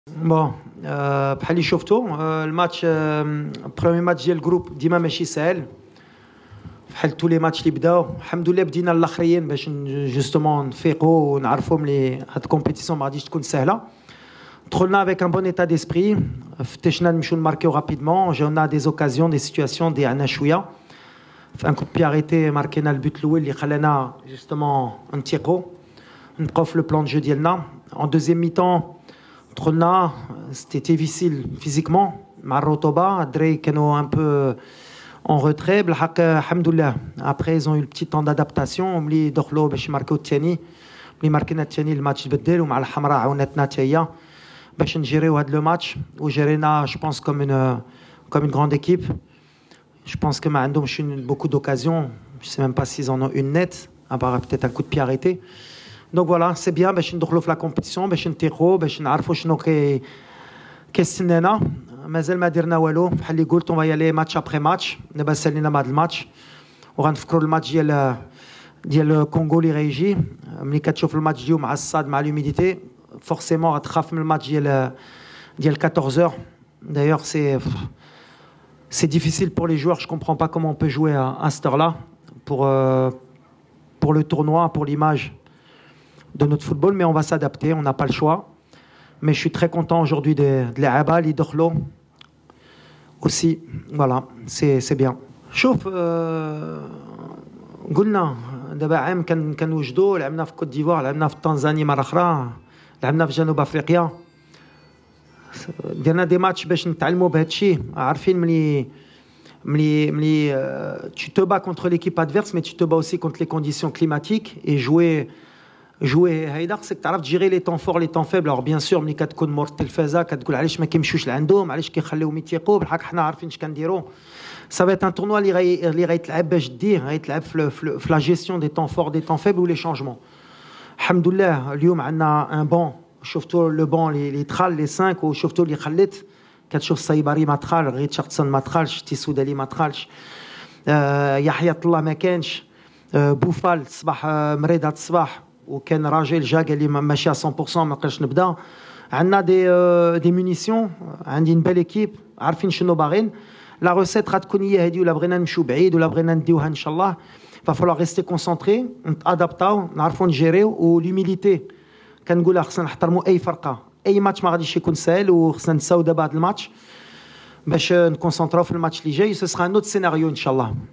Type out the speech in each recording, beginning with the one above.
Bon, بحال اللي شفتوا الماتش برومي ماتش ديال الجروب ديما ماشي ساهل بحال تو لي ماتش اللي بداو. الحمد لله بدينا الاخرين باش جوستومون نفيقوا ونعرفوا ملي هاد الكومبيتيسيون ما غاديش تكون سهله. دخلنا avec un bon état d'esprit, فتشنا نمشيو نماركيو رابيدمون, جاونا دي زوكازيون دي سيتوياسيون ضيعنا شويه. في ان كوب بي اريتي ماركينا البوت الاول اللي خلانا جوستومون نتيقوا نبقاو في لو بلان دو جو ديالنا. En deuxième mi-temps دخلنا c'était difficile physiquement مع الرطوبه, الدراري كانوا un peu en retrait بالحق. الحمد لله après ils ont eu le petit temps d'adaptation ملي دخلوا باش يماركيو الثاني. ملي ماركينا الثاني الماتش تبدل, ومع الحمراء عاونتنا حتى هي باش نجيريو هذا لو ماتش, وجيرينا جو بونس comme une grande équipe. Je pense que ما عندهمش beaucoup d'occasions, je sais même pas s'ils en ont une nette à part peut-être un coup de pied arrêté. Donc voilà, c'est bien باش ندخلوا في la compétition, باش نتيقوا, باش نعرفوا شنو كيستنانا. مازال ما درنا والو, بحال اللي قلت on va y aller match après match. دابا سالينا مع هذا الماتش وغنفكروا الماتش ديال الكونغو اللي غيجي. ملي كتشوف الماتش ديالو مع الصاد مع لوميديتي فورسيمون غتخاف من الماتش ديال 14h. D'ailleurs c'est difficile pour les joueurs, je comprends pas comment on peut jouer à cette heure-là pour le tournoi, pour l'image de notre football, mais on va s'adapter, on n'a pas le choix. Mais je suis très content aujourd'hui de l'Aaba, l'Idorlo aussi. Voilà, c'est bien. شوف قلنا دابا عام كنوجدوا, لعبنا في كوت ديفوار, لعبنا في تنزانيا مره اخرى, لعبنا في جنوب افريقيا. درنا دي ماتش باش نتعلموا بهذا الشيء. عارفين ملي tu te bats contre l'équipe adverse, mais tu te bats aussi contre les conditions climatiques. Et jouer هيدا خصك تعرف تجيري لي طون فور لي طون فيبل. alors bien sûr ملي كتكون مور التلفازه كتقول علاش ما كيمشوش لعندهم, علاش كيخليوهم يتيقوا, بالحق حنا عارفين اش كنديروا. ça va être un tournoi اللي غيتلعب باش دير, غيتلعب في لا جيستيون دي طون فور دي طون فيبل ولي شونجمون. الحمد لله اليوم عندنا ان بون, شفتوا لو بون اللي دخل لي 5, وشفتوا اللي خليت. كتشوف السايبري ما دخل, غير شخصن ما دخلش, تيسودالي ما دخلش, يحيى الله ما كانش, بوفال الصباح مريض هذا الصباح, وكان راجل جا قال لي ماشي 100% ما نقدرش نبدا. عندنا دي مونيسيون, عندي بال ايكيب, عارفين شنو باغيين. لا روسيت غتكون هي هذه, ولا بغينا نمشيو بعيد ولا بغينا نديوها ان شاء الله. فالفالوغ ريستي كونسونطري, نتادابطاو, نعرفوا نجيريو. وليميليتي كنقولها, خصنا نحترموا اي فرقه. اي ماتش ما غاديش يكون سهل, وخصنا نساو دابا هذا الماتش باش نكونسونطراو في الماتش اللي جاي. سو سرا ان اوت سيناريو ان شاء الله.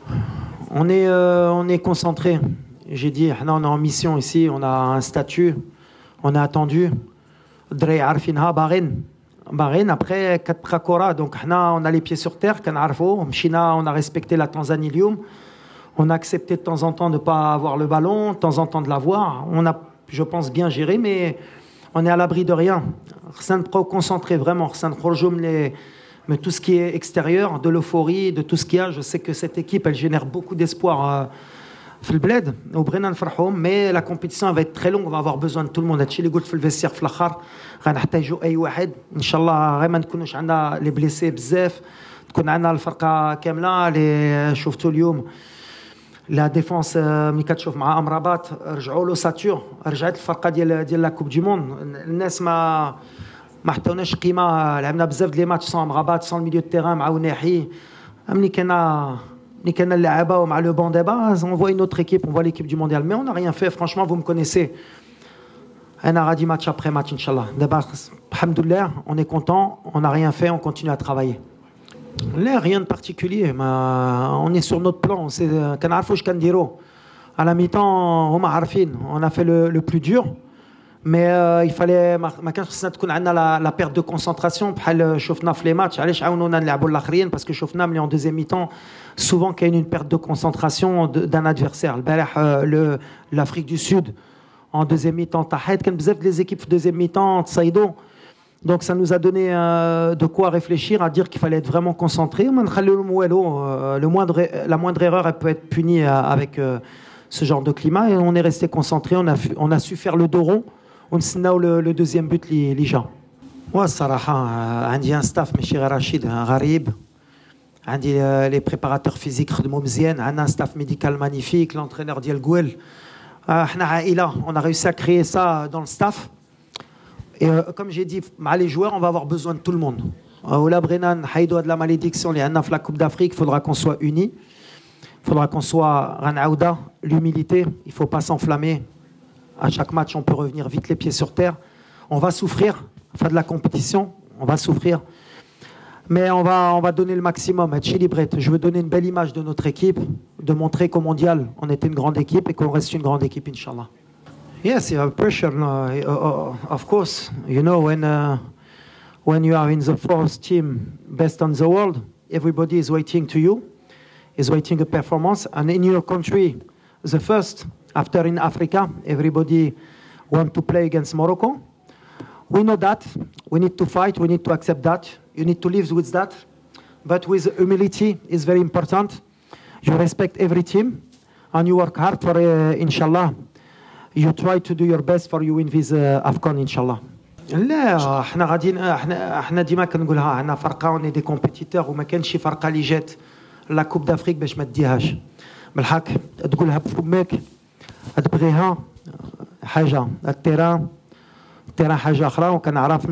on est concentré. J'ai dit, on est en mission ici, on a un statut, on a attendu. الدراري عارفينها باغين après كتبقى كره. donc حنا on a les pieds sur terre, كنعرفوا. مشينا, on a respecté la Tanzanie اليوم, on a accepté de temps en temps de pas avoir le ballon, de temps en temps de l'avoir. On a, je pense, bien géré, mais on est à l'abri de rien. خصنا نبقاو concentré vraiment, خصنا نخرجوا mais tout ce qui est extérieur, de l'euphorie, de tout ce qu'il y a. Je sais que cette équipe, elle génère beaucoup d'espoir في البلاد, وبغينا نفرحوهم. mais la compétition va être très longue, on va avoir besoin de tout le monde. هادشي اللي قلت في الفيستير في الاخر, غنحتاجوا اي واحد ان شاء الله. غير ما نكونوش عندنا لي بليسي بزاف, تكون عندنا الفرقه كامله. اللي شفتوا اليوم لا ديفونس ملي كتشوف مع امرابات, رجعوا له ساتور, رجعت الفرقه ديال لا كوب دي موند. الناس ما حطوناش قيمه, لعبنا بزاف ديال لي ماتش سون امرابات, سون الميليو دو تيران مع وناحي. ملي كان اللعابه ومع لو بون دابا, on voit une autre équipe, on voit l'équipe du mondial, mais on n'a rien fait. Franchement, vous me connaissez, انا غادي match après match ان شاء الله. دابا الحمد لله on est content, on n'a rien fait, on continue à travailler. لا, rien de particulier, on est sur notre plan. كنعرفوا واش كنديروا à la mi-temps, هما عارفين. on a fait le plus dur, mais il fallait ما كانش خصنا تكون عندنا la perte de concentration بحال شفنا في لي ماتش. علاش عاونونا نلعبوا الاخرين؟ باسكو شفنا ملي en deuxième mi-temps souvent كاين une perte de concentration d'un adversaire. البارح l'Afrique du Sud en deuxième mi-temps طاحت, كان بزاف les équipes في deuxième mi-temps تصايدوا. Donc ça nous a donné de quoi réfléchir, à dire qu'il fallait être vraiment concentré. La moindre erreur, elle peut être punie avec ce genre de climat. Et on est resté concentré, on a su faire le dos rond. On a le deuxième but اللي جا. والصراحة عندي un staff ماشي غير رشيد, غريب. عندي les préparateurs physiques خدموا مزيان, عندنا un staff médical magnifique, l'entraîneur ديال جويل. احنا عائلة, on a réussi à créer ça dans le staff. Et comme j'ai dit, les joueurs, on va avoir besoin de tout le monde. Oula Brennan, Haïdo de la malédiction, les Hanaf, la Coupe d'Afrique, il faudra qu'on soit unis. Il faudra qu'on soit Ranaouda, l'humilité, il ne faut pas s'enflammer. À chaque match, on peut revenir vite les pieds sur terre. On va souffrir, faire de la compétition, on va souffrir. Mais on va donner le maximum. À Chili Brett, je veux donner une belle image de notre équipe, de montrer qu'au mondial, on était une grande équipe et qu'on reste une grande équipe, Inch'Allah. Yes, you have pressure, no, of course. You know, when you are in the fourth team, best on the world, everybody is waiting to you, is waiting a performance. And in your country, the first, after in Africa, everybody want to play against Morocco. We know that. We need to fight. We need to accept that. You need to live with that. But with humility is very important. You respect every team, and you work hard for, inshallah, you try to do your best for you win this AFCON, inshallah. لا احنا غاديين احنا ديما كنقولها عندنا فرقه وني دي كومبيتيتور وما كانش شي فرقه اللي جات لا كوب دافريك باش ما ديهاش بالحق تقولها بفمك تبغيها حاجه التيران حاجه اخرى وكنعرف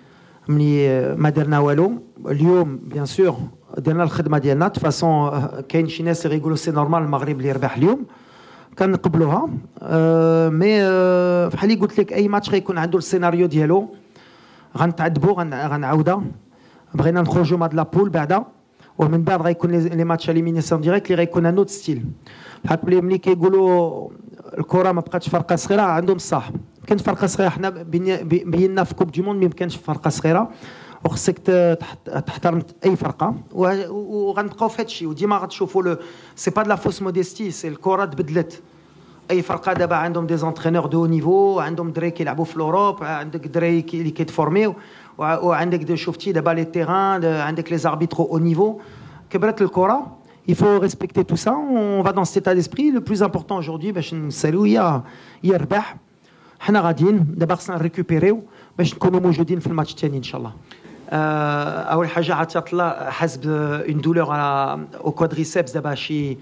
ملي ما درنا والو اليوم بيان سور درنا الخدمه ديالنا د فاسون كاين شي ناس اللي يقولوا سي نورمال المغرب اللي يربح اليوم كنقبلوها مي بحال اللي قلت لك اي ماتش غيكون عنده السيناريو ديالو غنتعذبوا غنعاودها بغينا نخرجوا من هاد لابول بعدا ومن بعد غيكون لي ماتش اليمينيسيون ديريكت اللي غيكون انوت ستيل بحال ملي كيقولوا الكره ما بقاتش فرقه صغيره عندهم الصح كانت فرقه صغيره حنا بينا في كوب دي موند ما يمكنش فرقه صغيره وخصك تحترم اي فرقه وغنبقاو في هادشي وديما غتشوفوا سي با د لا فوس موديستي سي الكره تبدلت اي فرقه دابا عندهم دي زونترينور دو نيفو عندهم دراري كيلعبوا في الاوروب عندك دراري اللي كيتفورميو وعندك شفتي دابا لي تيران عندك لي زاربيترو او نيفو كبرت الكره il faut respecter tout ça on va dans cet état d'esprit le plus important aujourd'hui باش نسالو هي الربح حنا غاديين دابا خصنا نريكوبيريو باش نكونوا موجودين في الماتش الثاني ان شاء الله اول حاجه عطات الله حسب اون دولور او كوادريسيبس دابا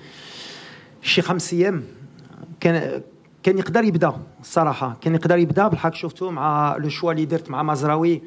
شي 5 ايام كان يقدر يبدا الصراحه كان يقدر يبدا بالحق شفتو مع لو شوا اللي درت مع مزراوي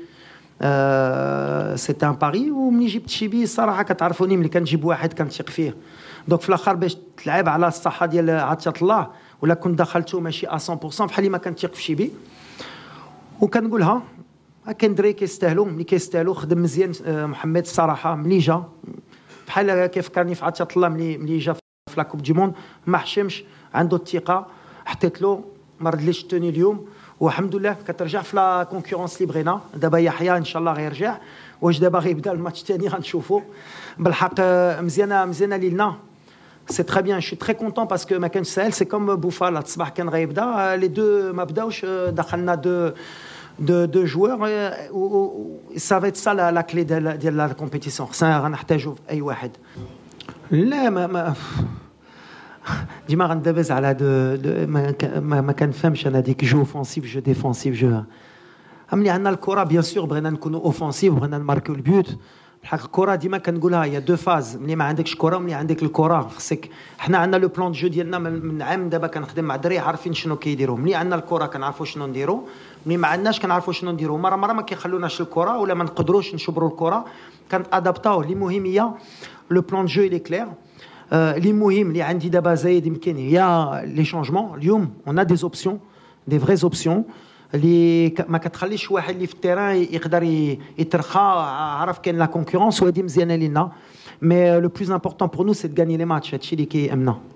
سيتي ان باري وملي جبت شيبي الصراحه كتعرفوني ملي كنجيب واحد كنثق فيه دونك في الاخر باش تلعب على الصحه ديال عطات الله ولا كنت دخلته ماشي 100% بحال ما كنثق في شيبي وكنقولها كاين دراري كيستاهلوا ملي كيستاهلوا خدم مزيان محمد الصراحه ملي جا بحال كيفكرني في عطات الله ملي جا في لا كوب دي موند ما حشمش عنده الثقه حطيت له ما ردليش التوني اليوم والحمد لله كترجع في لا كونكورونس اللي بغينا دابا يحيى ان شاء الله غيرجع واش دابا غيبدا الماتش الثاني غنشوفوا بالحق مزيانه لينا سي تري بيان شي تري كونطون باسكو ما كانش ساهل سي كوم بوفال هاد الصباح كان غيبدا لي دو ما بداوش دخلنا دو جوار سا فيت سا لا كلي ديال لا كومبيتيسيون خصنا غنحتاجوا اي واحد لا ما ديما غندابز على ما كنفهمش انا ديك جو اوفونسيف جو ديفونسيف جو ملي عندنا الكره بيان سور بغينا نكونوا اوفونسيف بغينا نماركيو البيوت بحال الكره ديما كنقولها هي دو فاز ملي ما عندكش كره وملي عندك الكره خصك حنا عندنا لو بلان دو جو ديالنا من عام دابا كنخدم مع دراري عارفين شنو كيديروا ملي عندنا الكره كنعرفوا شنو نديروا ملي ما عندناش كنعرفوا شنو نديروا مره ما كيخلوناش الكره ولا ما نقدروش نشبروا الكره كنادابطاو اللي مهم هي لو بلان دو جو لي كلير اللي مهم اللي عندي دابا زايد يمكن هي لي شونجمون اليوم اون دي اوبسيون دي فري اوبسيون اللي ما كتخليش واحد اللي في التيران يقدر يترخى عارف كاين لا كونكورونس وهذه مزيانه لينا مي لو بلوز امبورطون بور نو سي دو غاني لي ماتش هادشي اللي كيهمنا